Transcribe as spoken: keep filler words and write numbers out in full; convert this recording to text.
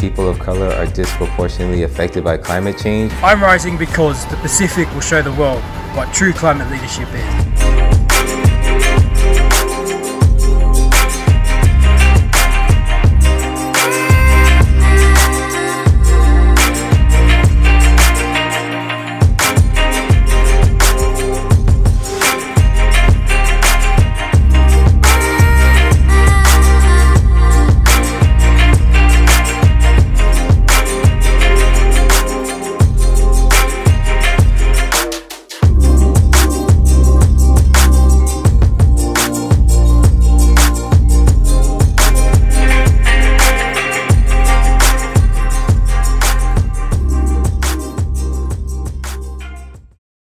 people of color are disproportionately affected by climate change. I'm rising because the Pacific will show the world what true climate leadership is.